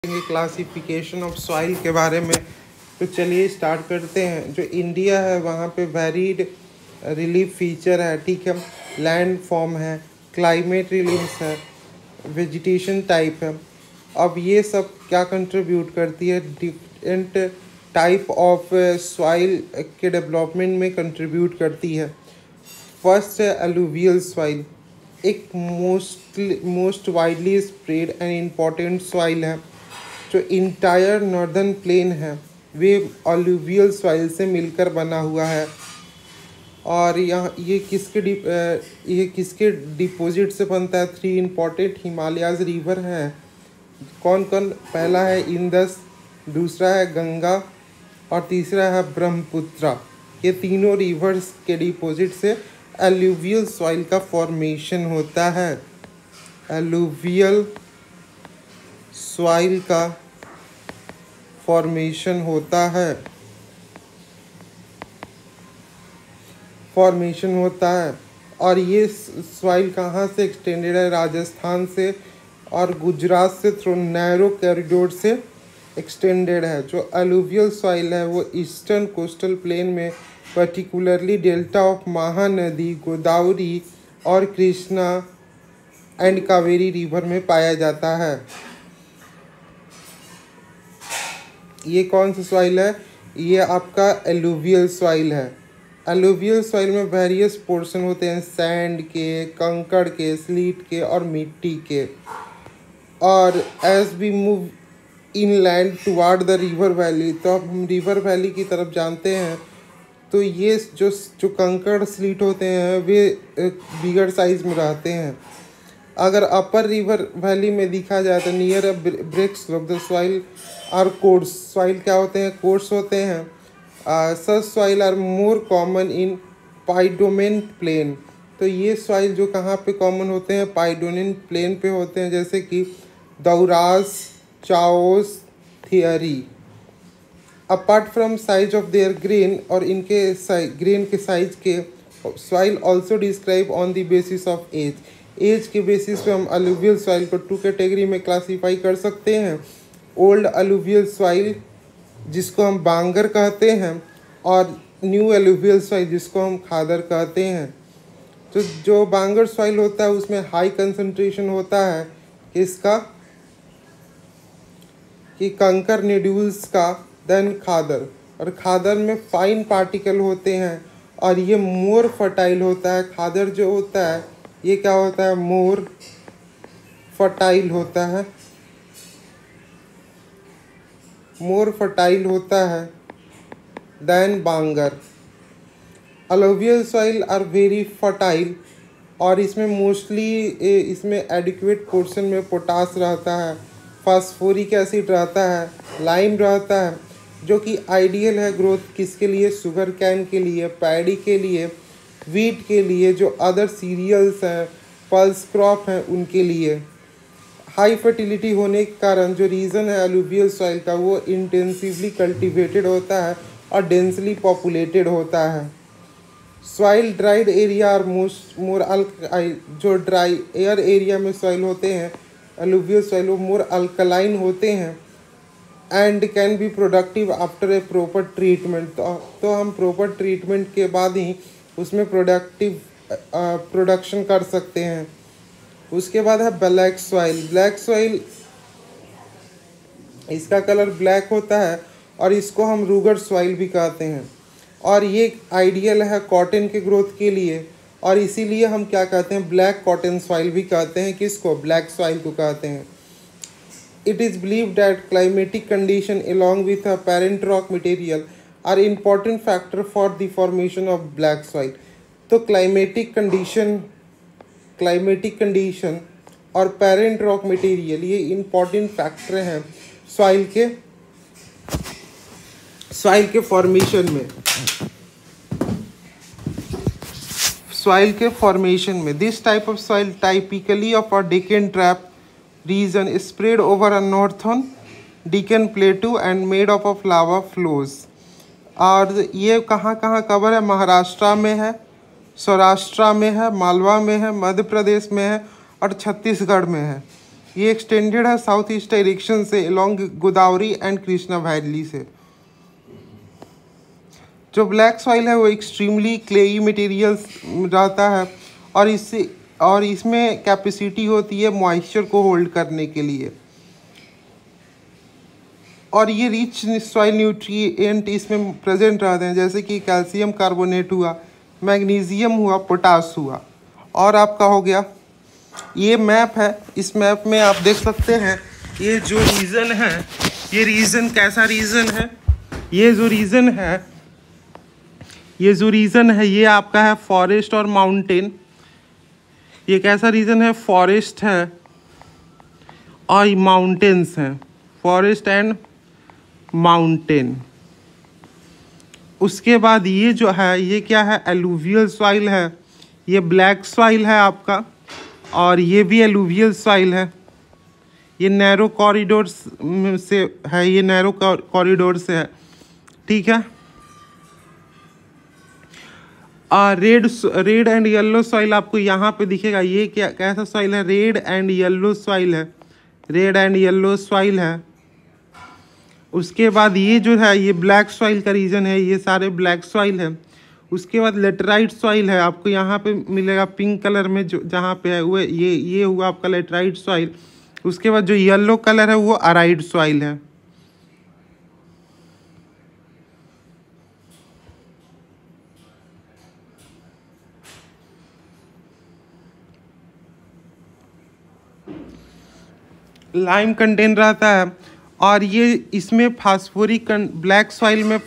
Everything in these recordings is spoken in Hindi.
क्लासिफिकेशन ऑफ सॉइल के बारे में। तो चलिए स्टार्ट करते हैं। जो इंडिया है वहाँ पे वेरीड रिलीफ फीचर है, ठीक है। लैंड फॉर्म है, क्लाइमेट रिलीफ है, वेजिटेशन टाइप है। अब ये सब क्या कंट्रीब्यूट करती है, डिफरेंट टाइप ऑफ सॉइल के डेवलपमेंट में कंट्रीब्यूट करती है। फर्स्ट है अलूवियल सॉइल, एक most widely spread and important soil है। जो इंटायर नॉर्दर्न प्लेन है वे अलूवियल सॉइल से मिलकर बना हुआ है। और यहाँ ये किसके डिपॉजिट से बनता है? 3 इम्पॉर्टेंट हिमालयाज रिवर हैं। कौन कौन? पहला है इंदस, दूसरा है गंगा और तीसरा है ब्रह्मपुत्रा। ये तीनों रिवर्स के डिपॉजिट से अलूवियल सॉइल का फॉर्मेशन होता है। अलूवियल सॉइल का फॉर्मेशन होता है। और ये सॉइल कहाँ से एक्सटेंडेड है? राजस्थान से और गुजरात से थ्रू नैरो कॉरिडोर से एक्सटेंडेड है। जो अलूवियल सॉइल है वो ईस्टर्न कोस्टल प्लेन में, particularly delta of Mahanadi, Godavari और कृष्णा एंड कावेरी रिवर में पाया जाता है। ये कौन सा सॉइल है? ये आपका एलुवियल सॉइल है। एलुवियल सॉइल में वेरियस पोर्शन होते हैं, सैंड के, कंकड़ के, स्लीट के और मिट्टी के। और as we move inland toward the river valley, तो अब हम रिवर वैली की तरफ जानते हैं। तो ये जो कंकड़ स्लीट होते हैं वे बिगर साइज में रहते हैं। अगर अपर रिवर वैली में देखा जाए तो near a breaks of the soil are coarse. Soil क्या होते हैं? कोर्स होते हैं। Such soil are more common in piedmont plain. तो ये सॉइल जो कहाँ पे कॉमन होते हैं? पाइडोमेंट प्लेन पे होते हैं, जैसे कि दौरास, चाओस, थियरी। Apart from size of their grain, और इनके ग्रेन के साइज के, soil also describe on the basis of age. Age के बेसिस पे हम अलूवियल सॉइल को 2 कैटेगरी में क्लासीफाई कर सकते हैं। ओल्ड अलूवियल सॉइल जिसको हम बांगर कहते हैं, और न्यू अलूवियल सॉइल जिसको हम खादर कहते हैं। तो जो बांगर सॉइल होता है उसमें हाई कंसंट्रेशन होता है किसका? कि कंकर न्यूड्यूल्स का, देन खादर। और खादर में फाइन पार्टिकल होते हैं और ये मोर फर्टाइल होता है। खादर जो होता है ये क्या होता है? मोर फर्टाइल होता है। मोर फर्टाइल होता है then bangar. Alluvial soil are very fertile, और इसमें मोस्टली इसमें एडिक्वेट पोर्शन में पोटास रहता है, फास्फोरिक एसिड रहता है, लाइम रहता है, जो कि आइडियल है ग्रोथ किसके लिए? शुगर कैन के लिए, पैडी के लिए, वीट के लिए, जो अदर सीरियल्स हैं, पल्स क्रॉप हैं, उनके लिए। हाई फर्टिलिटी होने के कारण जो रीज़न है अलूवियल सॉइल का, वो इंटेंसिवली कल्टिवेटेड होता है और डेंसली पॉपुलेटेड होता है। सॉइल ड्राइड एरिया और मोर जो ड्राई एयर एरिया में सॉइल होते हैं अलूवियल सॉइल, वो मोर अल्कलाइन होते हैं and can be productive after a proper treatment. तो हम प्रॉपर ट्रीटमेंट के बाद ही उसमें प्रोडक्शन कर सकते हैं। उसके बाद है ब्लैक सॉइल। ब्लैक सॉइल, इसका कलर ब्लैक होता है और इसको हम रूगर सॉइल भी कहते हैं। और ये आइडियल है कॉटन के ग्रोथ के लिए, और इसीलिए हम क्या कहते हैं? ब्लैक कॉटन सॉइल भी कहते हैं। किसको? ब्लैक सॉइल को कहते हैं। It is believed that climatic condition along with a parent rock material are important factor for the formation of black soil. तो क्लाइमेटिक कंडीशन और पेरेंट रॉक मटेरियल ये इम्पॉर्टेंट फैक्टर हैं सॉइल के फॉर्मेशन में। This type of soil typically of a Deccan trap region is spread over a northern Deccan plateau and made up of lava flows। और ये कहाँ कवर है? महाराष्ट्र में है, सौराष्ट्र में है, मालवा में है, मध्य प्रदेश में है और छत्तीसगढ़ में है। ये एक्सटेंडेड है साउथ ईस्ट डायरेक्शन से along Godavari and Krishna valley से। जो ब्लैक सॉइल है वो एक्सट्रीमली क्लेई मटेरियल्स रहता है और इसमें कैपेसिटी होती है मॉइस्चर को होल्ड करने के लिए। और ये रिच सॉइल न्यूट्रिएंट इसमें प्रेजेंट रहते हैं, जैसे कि कैल्शियम कार्बोनेट हुआ, मैग्नीशियम हुआ, पोटास हुआ। और आपका हो गया ये मैप है, इस मैप में आप देख सकते हैं ये जो रीजन है, ये रीजन कैसा रीजन है, ये जो रीजन है ये आपका है फॉरेस्ट और माउंटेन। ये कैसा रीजन है, फॉरेस्ट है और माउंटेन्स हैं, फॉरेस्ट एंड माउंटेन। उसके बाद ये जो है ये क्या है, एलुवियल सॉइल है, ये ब्लैक सॉइल है आपका, और ये भी एलुवियल सॉइल है। ये नैरो कॉरिडोर से है, ये नैरो कॉरिडोर से है, ठीक है। रेड एंड येलो सॉइल आपको यहाँ पे दिखेगा। ये क्या कैसा सॉइल है, रेड एंड येलो सॉइल है, रेड एंड येलो सॉइल है। उसके बाद ये जो है ये ब्लैक सॉइल का रीजन है, ये सारे ब्लैक सॉइल है। उसके बाद लेटराइट सॉइल है, आपको यहाँ पे मिलेगा पिंक कलर में, जो जहाँ पे है वो ये हुआ आपका लेटराइट सॉइल। उसके बाद जो येलो कलर है वो अराइड सॉइल है। लाइम कंटेन रहता है, और ये इसमें फास्फोरिक, ब्लैक सॉइल में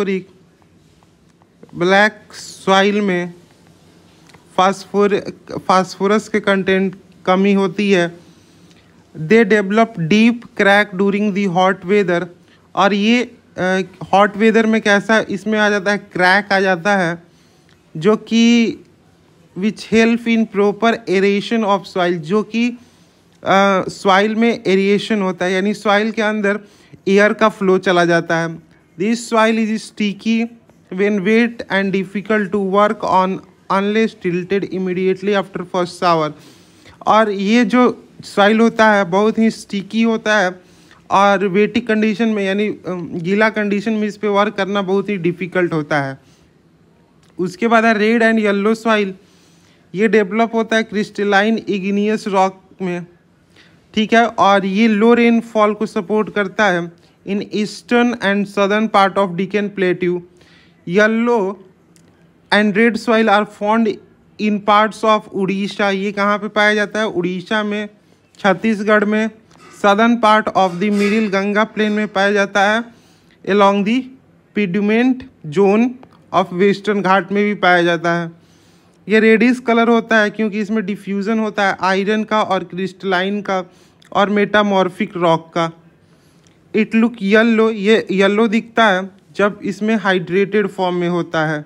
फास्फोरस के कंटेंट कमी होती है। They develop deep crack during the hot weather, और ये हॉट वेदर में कैसा इसमें आ जाता है, क्रैक आ जाता है, जो कि which help in proper aeration of soil, जो कि सॉइल में एरिएशन होता है, यानी सॉइल के अंदर एयर का फ्लो चला जाता है। This soil is sticky when wet and difficult to work on unless tilted immediately after first shower. और ये जो सॉइल होता है बहुत ही स्टिकी होता है, और वेटी कंडीशन में यानी गीला कंडीशन में इस पे वर्क करना बहुत ही डिफ़िकल्ट होता है। उसके बाद है रेड एंड येलो सॉइल। ये डेवलप होता है क्रिस्टलाइन इग्नियस रॉक में, ठीक है, और ये लो रेनफॉल को सपोर्ट करता है in eastern and southern part of Deccan plateau. Yellow and red soil are found in parts of Orissa. ये कहाँ पे पाया जाता है, उड़ीसा में, छत्तीसगढ़ में, southern part of the middle Ganga plain में पाया जाता है, along the piedmont zone of western Ghat में भी पाया जाता है। ये रेडिश कलर होता है क्योंकि इसमें डिफ्यूज़न होता है आयरन का और क्रिस्टलाइन का और मेटामॉर्फिक रॉक का। इट लुक येलो, ये येलो दिखता है जब इसमें हाइड्रेटेड फॉर्म में होता है।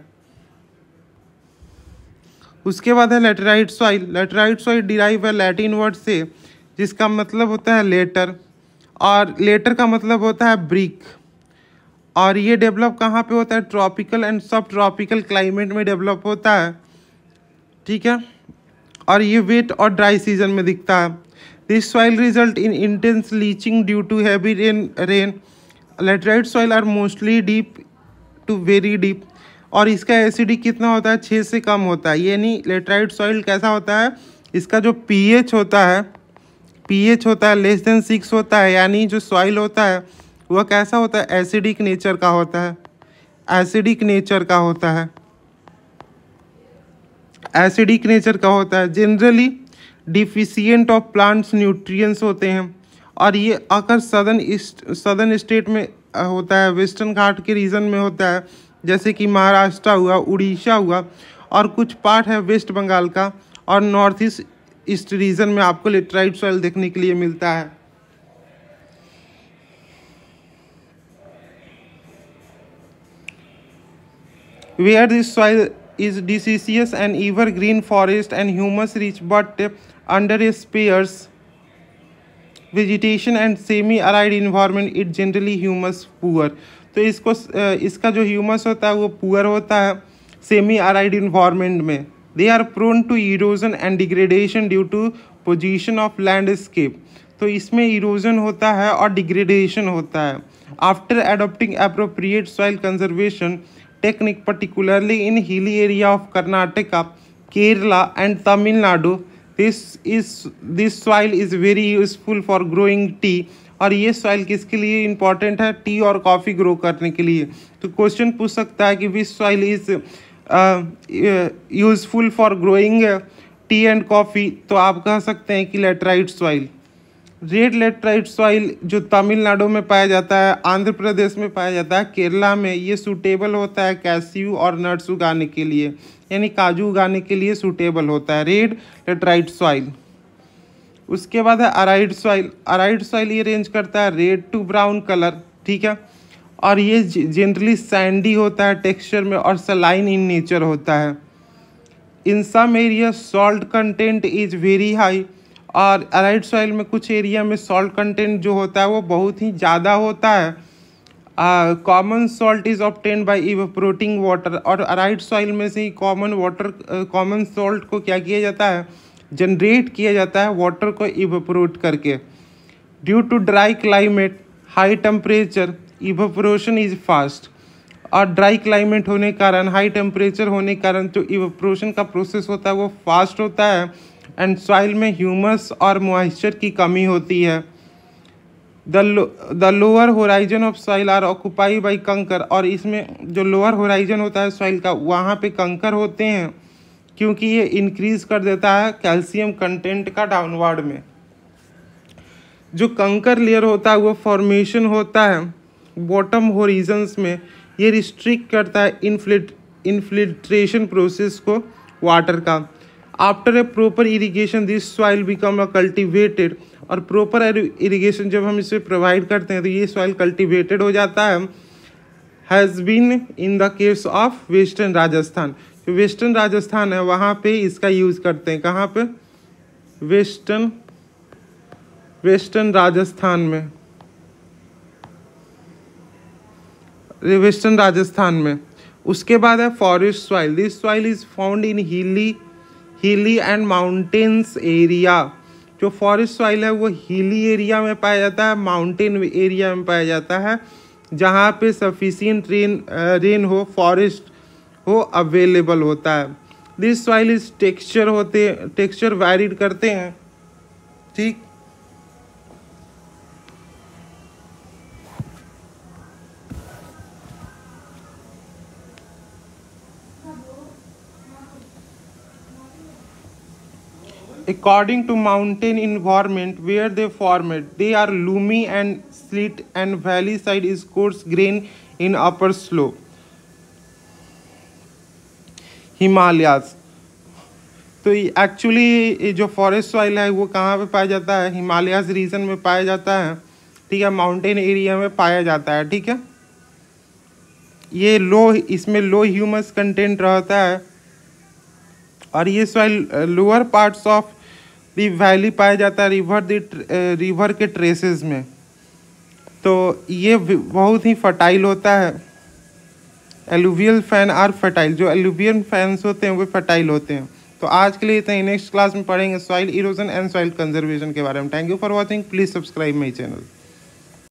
उसके बाद है laterite soil. Laterite soil derive है लैटिन वर्ड से, जिसका मतलब होता है लेटर, और लेटर का मतलब होता है ब्रिक। और ये डेवलप कहाँ पे होता है, tropical and subtropical climate में डेवलप होता है, ठीक है, और ये वेट और ड्राई सीजन में दिखता है। This soil result in intense leaching due to heavy rain. Laterite soil are mostly deep to very deep, और इसका एसिडिक कितना होता है, 6 से कम होता है। यानी लेटराइट सॉइल कैसा होता है, इसका जो पीएच होता है लेस देन 6 होता है, यानी जो सॉइल होता है वह कैसा होता है, एसिडिक नेचर का होता है, एसिडिक नेचर का होता है, एसिडिक नेचर का होता है। Generally deficient of plants nutrients होते हैं, और ये अक्सर सदर्न स्टेट में होता है, वेस्टर्न घाट के रीजन में होता है, जैसे कि महाराष्ट्र हुआ, उड़ीसा हुआ, और कुछ पार्ट है वेस्ट बंगाल का, और नॉर्थ ईस्ट रीजन में आपको लेटराइट सॉइल देखने के लिए मिलता है। Where this soil is deciduous and evergreen forest and humus rich, but under a sparse vegetation and semi-arid environment, it generally humus poor। तो इसका जो ह्यूमस होता है वो पुअर होता है सेमी अराइड इन्वायरमेंट में। They are prone to erosion and degradation due to position of landscape. तो इसमें इरोजन होता है और डिग्रेडेशन होता है। After adopting appropriate soil conservation technique particularly in hilly area of Karnataka, Kerala and Tamil Nadu, this soil is very useful for growing tea. और ये सॉइल किसके लिए इंपॉर्टेंट है? टी और कॉफ़ी ग्रो करने के लिए। तो क्वेश्चन पूछ सकता है कि which soil is useful for growing tea and coffee, तो आप कह सकते हैं कि laterite soil. Red laterite soil जो तमिलनाडु में पाया जाता है, आंध्र प्रदेश में पाया जाता है, केरला में, ये सूटेबल होता है कैस्यू और नट्स उगाने के लिए, यानी काजू उगाने के लिए सूटेबल होता है रेड लेटराइट सॉइल। उसके बाद है अराइड सॉइल। अराइड सॉइल ये रेंज करता है रेड टू ब्राउन कलर, ठीक है, और ये जनरली सैंडी होता है टेक्सचर में और सलाइन इन नेचर होता है। In some area salt content is very high, और अराइड सॉइल में कुछ एरिया में सॉल्ट कंटेंट जो होता है वो बहुत ही ज़्यादा होता है। Common salt is obtained by evaporating water, और अराइड सॉइल में से ही कॉमन सॉल्ट को क्या किया जाता है? जनरेट किया जाता है वाटर को इवेपोरेट करके। Due to dry climate, high temperature, evaporation is fast, और ड्राई क्लाइमेट होने के कारण, हाई टेम्परेचर होने के कारण जो इवेपोरेशन का प्रोसेस होता है वो फास्ट होता है, एंड सॉइल में ह्यूमस और मॉइस्चर की कमी होती है। The lower horizon of soil are occupy by kankar, और इसमें जो लोअर होराइजन होता है सॉइल का, वहाँ पे कंकर होते हैं, क्योंकि ये इंक्रीज कर देता है कैल्शियम कंटेंट का डाउनवर्ड में। जो कंकर लेयर होता है वो फॉर्मेशन होता है बॉटम होरिजन्स में, ये रिस्ट्रिक्ट करता है इनफिल्ट्रेशन प्रोसेस को वाटर का। After a proper irrigation this soil become a cultivated, और प्रॉपर इरिगेशन जब हम इसे प्रोवाइड करते हैं तो ये सॉइल कल्टिवेटेड हो जाता है। Has been in the case of western Rajasthan, जो वेस्टर्न राजस्थान है वहाँ पे इसका यूज़ करते हैं। कहाँ पे? वेस्टर्न राजस्थान में, वेस्टर्न राजस्थान में। उसके बाद है forest soil. This soil is found in hilly and mountains area. जो फॉरेस्ट सॉइल है वो हिली एरिया में पाया जाता है, माउंटेन एरिया में पाया जाता है, जहाँ पे सफिशिएंट रेन हो, फॉरेस्ट हो अवेलेबल होता है। This soil is texture varied करते हैं, ठीक। According to mountain environment where they formed, they are loomy and slit, and valley side is coarse grain in upper slope. Himalayas, तो एक्चुअली जो फॉरेस्ट सॉइल है वो कहाँ पे पाया जाता है? हिमालयाज रीजन में पाया जाता है, ठीक है, माउंटेन एरिया में पाया जाता है, ठीक है। ये इसमें लो ह्यूमस कंटेंट रहता है, और ये soil lower parts of the valley पाया जाता है रिवर के ट्रेसेस में। तो ये बहुत ही फर्टाइल होता है। एलुवियल फैन आर फर्टाइल, जो एलुवियल फैंस होते हैं वो फर्टाइल होते हैं। तो आज के लिए इतना ही। नेक्स्ट क्लास में पढ़ेंगे soil erosion and soil conservation के बारे में। Thank you for watching, please subscribe my channel.